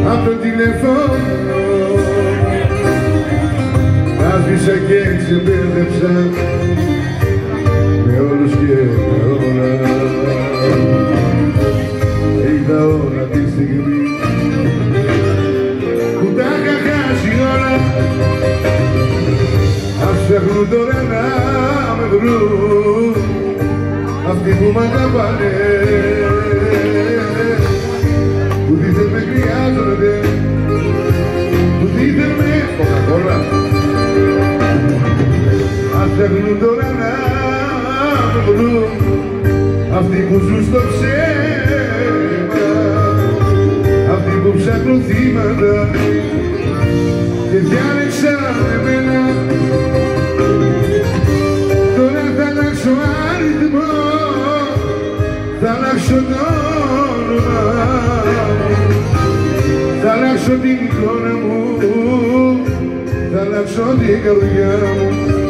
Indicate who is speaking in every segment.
Speaker 1: απ' το τηλεφώνο. Άσβησα και ξεμπέρδεψα με όλους και με όλα. Είδα όλα τη στιγμή που τα είχα χάσει όλα. Ας ψάχνουν τώρα να με βρουν αυτοί που μ' αγαπάνε, που δίθεν με χρειάζονται, που δίθεν με κοκακόλα. Ας ψάχνουν τώρα να με βρουν αυτοί που ζουν στο ψέμα, αυτοί που ψάχνουν θύματα και διάλεξαν εμένα. Τώρα θα αλλάξω αριθμό, θα αλλάξω το όνομα μου, θα αλλάξω την εικόνα μου, θα αλλάξω την καρδιά μου.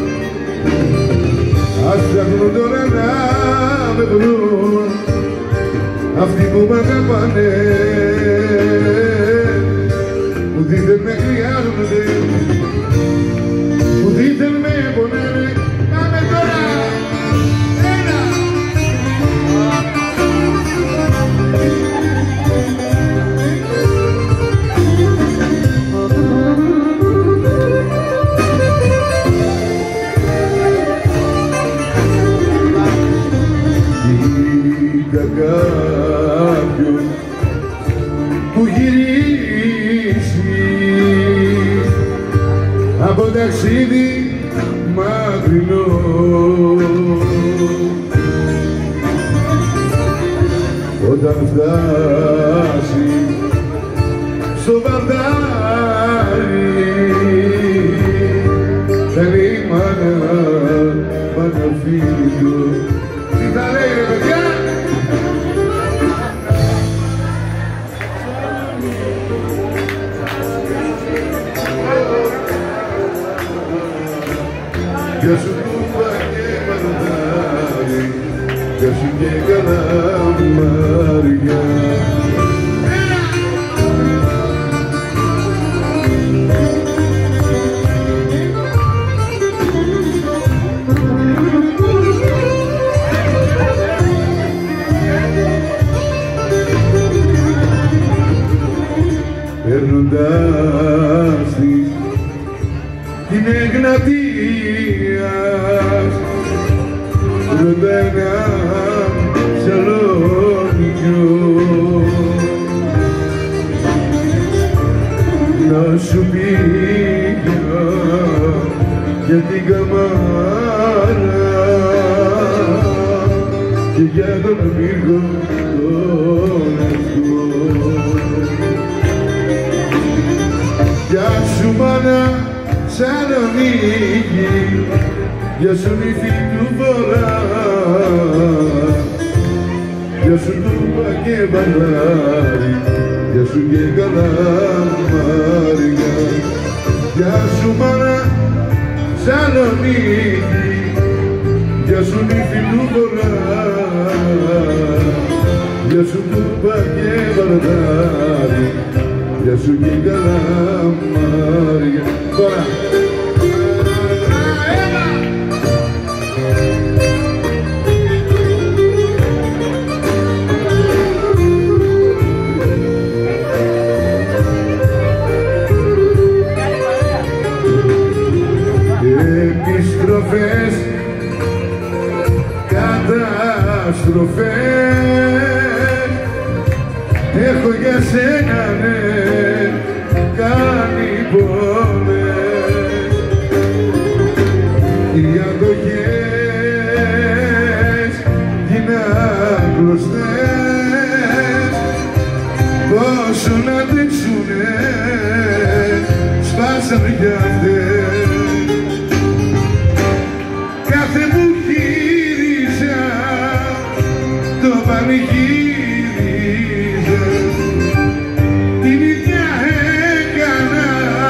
Speaker 1: Ας ψάχνουν τώρα να με βρουν αυτοί που μ' αγαπάνε, που δίθεν με χρειάζονται, που δίθεν με πονάνε. Πάμε τώρα! Ένα! Είδα κάποιον που γυρίσει από ταξίδι μακρινό, όταν φτάσει στο βαρδάρι θέλει μάνα να φύγει. Τι θα λέει ρε παιδιά? Γεια σου κούμπα και μανδάρι, γεια σου και καλαμάρια. Παίρνοντας την Εγνατία ρωτάει έναν Σαλονικιό να σου πει για την καμάρα και για τον πύργο τον ευτό. Γεια σου μάνα Σαλονίκη, γεια σου νύφη του Βορρά, γεια σου τούπα και μπαλάρι, γεια σου και καλαμάρια. Γεια σου μάνα Σαλονίκη, γεια σου νύφη του Βορρά, γεια σου τούπα και μπαλάρι, γεια σου και καλαμάρια. Τώρα! Επιστροφές, καταστροφές έχω για σένα, ναι, κάνει πόνες. Οι αντοχές γίναν κλωστές, πόσο να αντέξουνε, σπάσαν κι αυτές. Κάθε που γύριζα το πανηγύριζα, την ίδια έκανα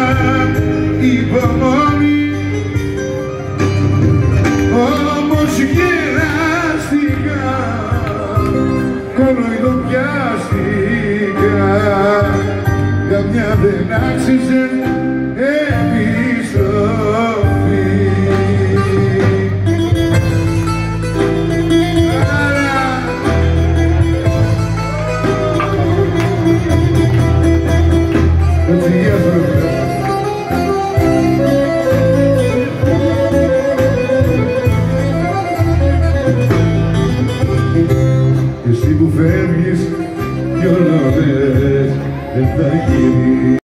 Speaker 1: υπομονή. Όμως γεράστηκα, κοροϊδοπιάστηκα, δεν άξιζε επιστροφή. Εσύ που φεύγεις κι όλο δεν θα γίνει.